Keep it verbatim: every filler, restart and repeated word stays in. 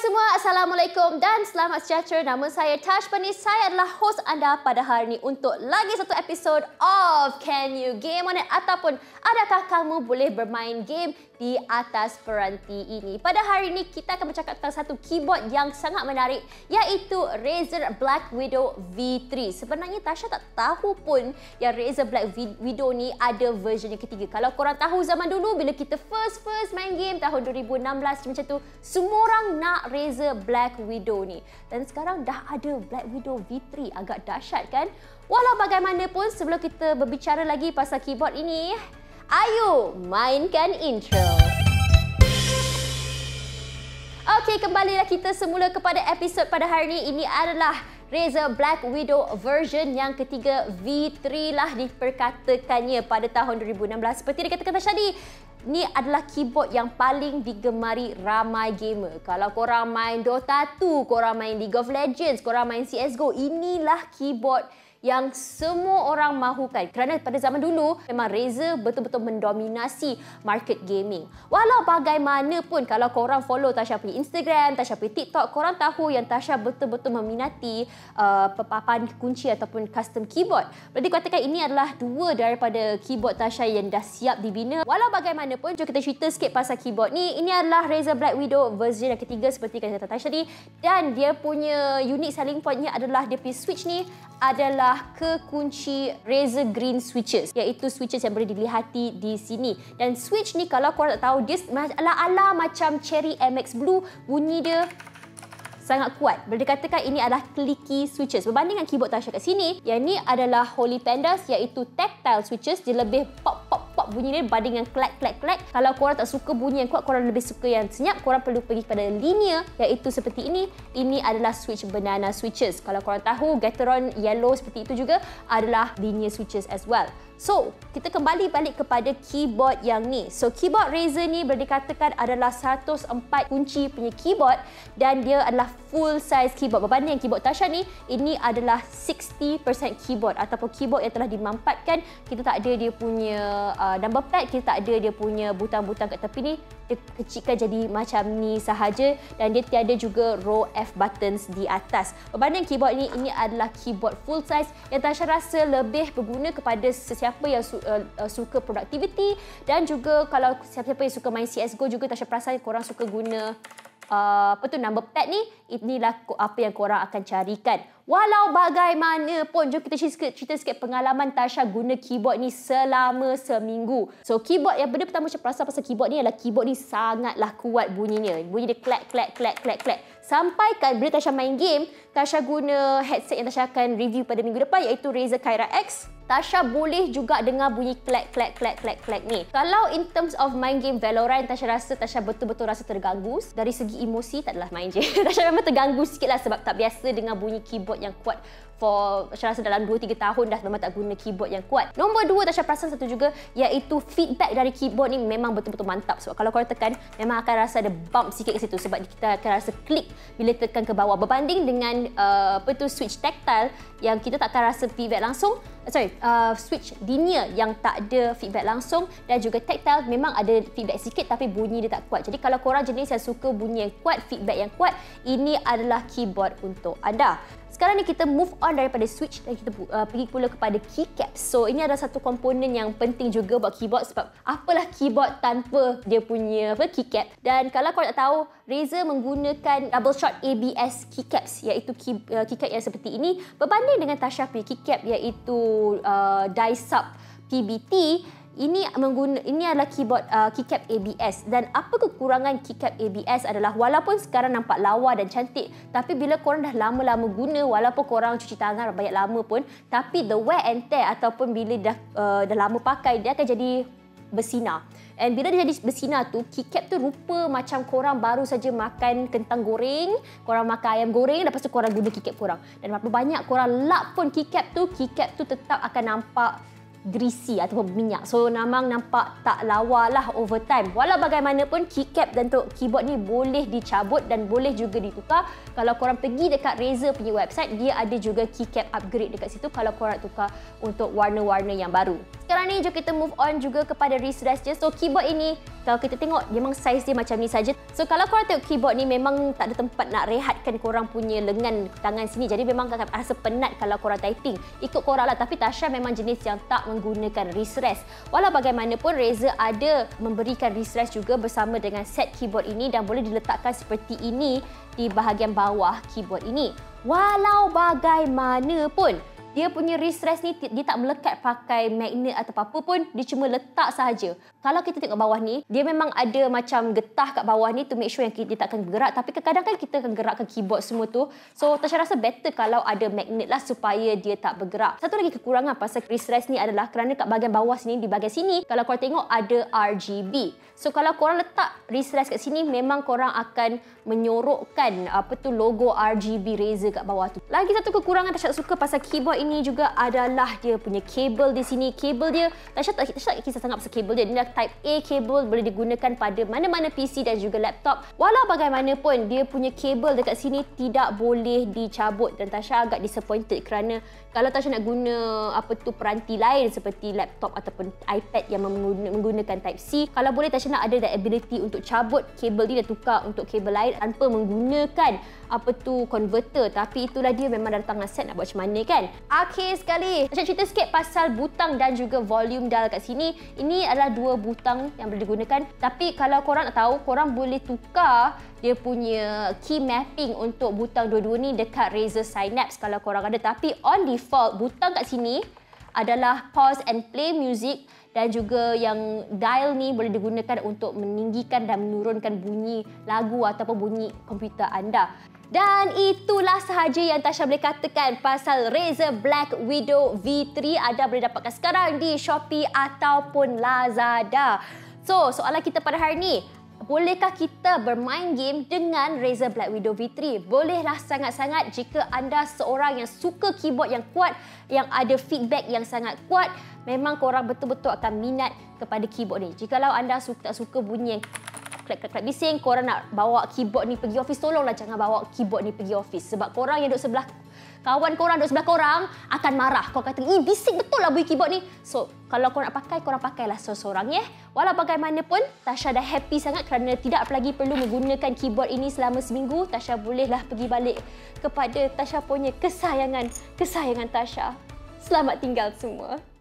semua, Assalamualaikum dan selamat sejahtera. Nama saya Tash Panis. Saya adalah host anda pada hari ini untuk lagi satu episod of Can You Game On It? Ataupun adakah kamu boleh bermain game di atas peranti ini? Pada hari ini kita akan bercakap tentang satu keyboard yang sangat menarik, iaitu Razer Black Widow V three. Sebenarnya Tasha tak tahu pun yang Razer Black Widow ni ada version yang ketiga. Kalau korang tahu zaman dulu bila kita first first main game tahun dua ribu enam belas macam tu, semua orang nak Razer Black Widow ni. Dan sekarang dah ada Black Widow V three. Agak dahsyat kan? Walau bagaimanapun, sebelum kita berbicara lagi pasal keyboard ini, ayo mainkan intro. Okey, kembalilah kita semula kepada episod pada hari ini. Ini adalah Razer Black Widow version yang ketiga V three lah diperkatakannya pada tahun dua ribu enam belas. Seperti dikatakan tadi, ni adalah keyboard yang paling digemari ramai gamer. Kalau korang main Dota two, korang main League of Legends, korang main C S G O, inilah keyboard yang semua orang mahukan. Kerana pada zaman dulu, memang Razer betul-betul mendominasi market gaming. Walau bagaimanapun, kalau korang follow Tasha punya Instagram, Tasha punya TikTok, korang tahu yang Tasha betul-betul meminati uh, papan kunci ataupun custom keyboard. Berarti katakan ini adalah dua daripada keyboard Tasha yang dah siap dibina. Walau bagaimanapun, jom kita cerita sikit pasal keyboard ni. Ini adalah Razer Black Widow version yang ketiga seperti kata Tasha tadi. Dan dia punya unique selling pointnya adalah dia punya switch ni adalah kekunci Razer Green switches, iaitu switches yang boleh dilihati di sini. Dan switch ni kalau korang tak tahu, dia ala-ala macam Cherry M X Blue, bunyi dia sangat kuat. Boleh dikatakan ini adalah clicky switches. Berbanding dengan keyboard Tasha kat sini, yang ni adalah Holy Pandas, iaitu tactile switches. Dia lebih pop-pop-pop bunyi dia berbanding dengan clack-clack-clack. Kalau korang tak suka bunyi yang kuat, korang lebih suka yang senyap, korang perlu pergi pada linear, iaitu seperti ini. Ini adalah switch banana switches. Kalau korang tahu, Gateron yellow seperti itu juga adalah linear switches as well. So, kita kembali balik kepada keyboard yang ni. So, keyboard Razer ni boleh dikatakan adalah seratus empat kunci punya keyboard dan dia adalah full size keyboard. Berbanding dengan keyboard Tasha ni, ini adalah enam puluh peratus keyboard ataupun keyboard yang telah dimampatkan. Kita tak ada dia punya uh, number pad, kita tak ada dia punya butang-butang kat tepi ni. Dia kecilkan jadi macam ni sahaja dan dia tiada juga row F buttons di atas. Berbanding keyboard ni, ini adalah keyboard full size yang Tasha rasa lebih berguna kepada sesiapa yang su uh, uh, suka productivity, dan juga kalau siapa-siapa yang suka main C S G O juga Tasha perasan korang suka guna uh, apa tu number pad ni. Inilah apa yang korang akan carikan. Walau bagaimanapun, jom kita cerita, cerita sikit pengalaman Tasha guna keyboard ni selama seminggu. So, keyboard yang benda pertama saya perasan pasal keyboard ni adalah keyboard ni sangatlah kuat bunyinya. Bunyi dia clack, clack, clack, clack, clack. Sampai kan bila Tasha main game, Tasha guna headset yang Tasha akan review pada minggu depan, iaitu Razer Kyra X. Tasha boleh juga dengar bunyi clack, clack, clack, clack, clack ni. Kalau in terms of main game Valorant, Tasha rasa Tasha betul-betul rasa terganggu. Dari segi emosi, tak adalah main je. Tasha memang terganggu sikit lah sebab tak biasa dengar bunyi keyboard yang kuat. For Tasha rasa dalam dua tiga tahun dah memang tak guna keyboard yang kuat. Nombor dua, Tasha perasan satu juga, iaitu feedback dari keyboard ni memang betul-betul mantap. Sebab kalau korang tekan, memang akan rasa ada bump sikit ke situ sebab kita akan rasa klik bila tekan ke bawah. Berbanding dengan uh, apa tu switch tactile yang kita tak akan rasa feedback langsung. Sorry, uh, switch linear yang tak ada feedback langsung, dan juga tactile memang ada feedback sikit tapi bunyi dia tak kuat. Jadi kalau korang jenis yang suka bunyi yang kuat, feedback yang kuat, ini adalah keyboard untuk anda. Sekarang ni kita move on daripada switch dan kita uh, pergi pula kepada keycaps. So, ini adalah satu komponen yang penting juga buat keyboard sebab apalah keyboard tanpa dia punya apa keycap. Dan kalau korang tak tahu, Razer menggunakan double shot A B S keycaps, iaitu key, uh, keycap yang seperti ini. Berbanding dengan Tasha punya keycap iaitu uh, Dysub P B T, ini mengguna ini adalah keyboard uh, keycap A B S. Dan apa kekurangan keycap A B S adalah walaupun sekarang nampak lawa dan cantik, tapi bila korang dah lama-lama guna, walaupun korang cuci tangan banyak lama pun, tapi the wear and tear ataupun bila dah uh, dah lama pakai, dia akan jadi bersinar. And bila dia jadi bersinar tu, keycap tu rupa macam korang baru saja makan kentang goreng, korang makan ayam goreng, lepas tu korang guna keycap korang. Dan berapa banyak korang lap pun keycap tu, keycap tu tetap akan nampak greasy ataupun minyak. So, memang nampak tak lawa lah over time. Walau bagaimanapun, keycap dan untuk keyboard ni boleh dicabut dan boleh juga ditukar. Kalau korang pergi dekat Razer punya website, dia ada juga keycap upgrade dekat situ kalau korang tukar untuk warna-warna yang baru. Sekarang ni jom kita move on juga kepada wrist rest dia. So keyboard ini kalau kita tengok memang saiz dia macam ni saja. So kalau korang tengok keyboard ni memang tak ada tempat nak rehatkan korang punya lengan tangan sini. Jadi memang akan rasa penat kalau korang typing. Ikut korang lah. Tapi Tasha memang jenis yang tak menggunakan wrist rest. Walau bagaimanapun Razer ada memberikan wrist rest juga bersama dengan set keyboard ini dan boleh diletakkan seperti ini di bahagian bawah keyboard ini. Walau bagaimanapun dia punya wrist rest ni dia tak melekat pakai magnet atau apa-apa pun, dia cuma letak sahaja. Kalau kita tengok bawah ni, dia memang ada macam getah kat bawah ni to make sure yang dia tak akan bergerak. Tapi kadang-kadang kan kita akan gerakkan keyboard semua tu. So Tasha rasa better kalau ada magnet lah supaya dia tak bergerak. Satu lagi kekurangan pasal wrist rest ni adalah kerana kat bahagian bawah sini, di bahagian sini, kalau korang tengok ada R G B. So kalau korang letak wrist rest kat sini, memang korang akan menyorokkan apa tu logo R G B Razer kat bawah tu. Lagi satu kekurangan Tasha tak suka pasal keyboard ini juga adalah dia punya kabel di sini. Kabel dia, Tasha tak, Tasha tak kisah sangat pasal kabel dia. Dia dah type A kabel, boleh digunakan pada mana-mana P C dan juga laptop. Walau bagaimanapun, dia punya kabel dekat sini tidak boleh dicabut dan Tasha agak disappointed kerana kalau Tasha nak guna apa tu peranti lain seperti laptop ataupun iPad yang menggunakan type C, kalau boleh Tasha nak ada that ability untuk cabut kabel ni dan tukar untuk kabel lain tanpa menggunakan apa tu converter. Tapi itulah dia, memang dah datang dengan set, nak buat macam mana kan. Akhir sekali, Tasha cerita sikit pasal butang dan juga volume dial kat sini. Ini adalah dua butang yang boleh digunakan. Tapi kalau korang nak tahu, korang boleh tukar dia punya key mapping untuk butang dua-dua ni dekat Razer Synapse kalau korang ada. Tapi on default, butang kat sini adalah pause and play music dan juga yang dial ni boleh digunakan untuk meninggikan dan menurunkan bunyi lagu ataupun bunyi komputer anda. Dan itulah sahaja yang Tasha boleh katakan pasal Razer Black Widow V three. Anda boleh dapatkan sekarang di Shopee ataupun Lazada. So, soalan kita pada hari ni, bolehkah kita bermain game dengan Razer Black Widow V three? Bolehlah sangat-sangat jika anda seorang yang suka keyboard yang kuat, yang ada feedback yang sangat kuat. Memang korang betul-betul akan minat kepada keyboard ni. Jikalau anda suka, tak suka bunyi yang klak-klak bising, korang nak bawa keyboard ni pergi office, tolonglah jangan bawa keyboard ni pergi office. Sebab korang yang duduk sebelah, kawan korang duduk sebelah korang akan marah. Korang kata, ih bising betul lah bunyi keyboard ni. So, kalau korang nak pakai, korang pakailah seorang-seorang ya. Walau bagaimanapun, Tasha dah happy sangat kerana tidak lagi perlu menggunakan keyboard ini selama seminggu. Tasha bolehlah pergi balik kepada Tasha punya kesayangan, kesayangan Tasha. Selamat tinggal semua.